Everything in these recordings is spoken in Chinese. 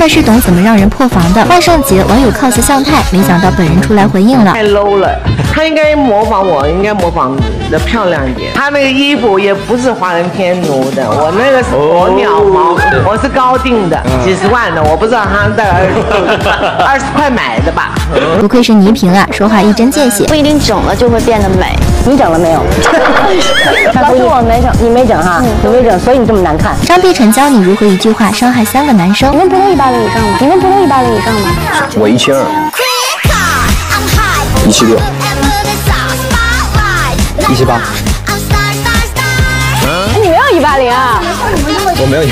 的是懂怎么让人破防的。万圣节网友 cos 向太，没想到本人出来回应了， 太 low 了。他应该模仿我，应该模仿的漂亮一点。他那个衣服也不是华人天奴的，我那个是鸵鸟毛，我是高定的，几十万的，我不知道他大概20块买的吧。 不愧是倪萍啊，说话一针见血。 不一定整了就会变得美。 你整了没有？老师我没整，你没整哈，你没整，所以你这么难看。 张碧晨教你如何一句话伤害3个男生。 你们不都180以上吗？你们不都180以上吗？ 我1200。176。178。 你没有180啊？ 我没有180。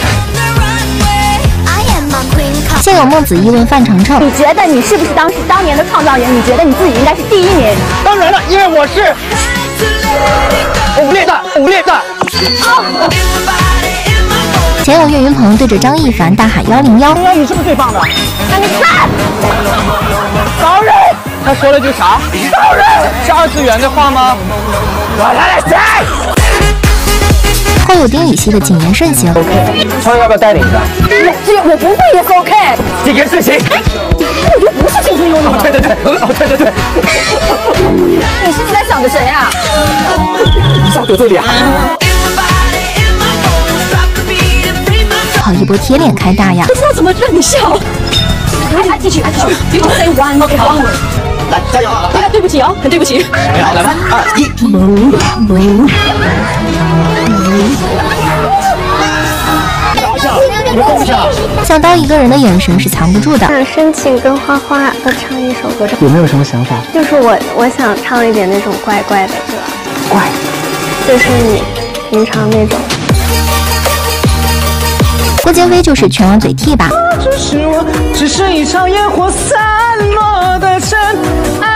现有孟子义问范丞丞， 你觉得你是不是当年的创造人？你觉得你自己应该是第1名？ 当然了，因为我是5列的。 前有岳云鹏对着张一凡大喊101。 你是不是最棒的？ 那你看， 骚人，他说了句啥？骚人是2次元的话吗？我来谁？ 后有丁禹兮的谨言慎行。 超要不要带领一下？ 我不会也是 OK。 谨言慎行。 我觉得不是青春有你吗？ 对，很好，对。 你是在想着谁呀？ 一下得罪俩。 好一波贴脸开大呀！ 不知道怎么让你笑。来，继续。You say one, OK， 好。 来，加油！ 对不起哦，很对不起。 好，来吧，2、1。 想当一个人的眼神是藏不住的。 想申请跟花花合唱一首歌。 有没有什么想法？ 就是我想唱一点那种怪怪的歌。 怪。 就是你平常那种。 郭京飞就是全网嘴替吧。 只是一场烟火散落的尘埃。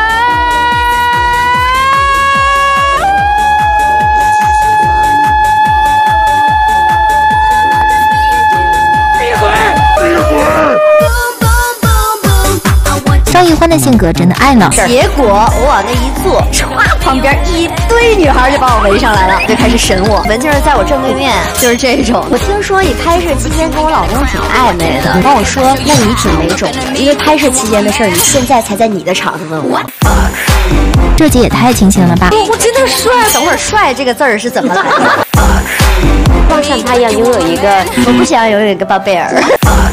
张艺欢的性格真的爱了， 结果我往那一坐，唰，旁边一堆女孩就把我围上来了，就开始审我。文静在我正对面，就是这种。我听说你拍摄期间跟我老公挺暧昧的，你跟我说，那你挺没种的，因为拍摄期间的事儿，你现在才在你的场子问我。 这集也太清新了吧！ 我真的帅，等会儿帅这个字儿是怎么来的？要像他一样拥有一个，我不想拥有一个宝贝儿。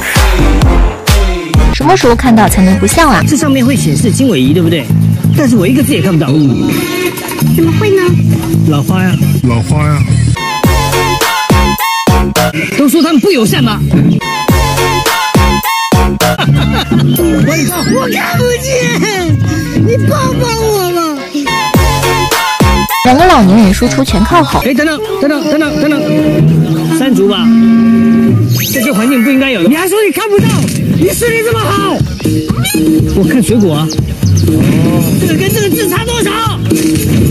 什么时候看到才能不笑啊？ 这上面会显示经纬仪，对不对？但是我一个字也看不到。 怎么会呢？ 老花呀。都说他们不友善吗？我看不见，你抱抱我嘛。 2个老年人输出全靠吼。 哎，等等，3组吧。这环境不应该有的。你还说你看不到？你视力这么好，我看水果啊。这个跟这个字差多少？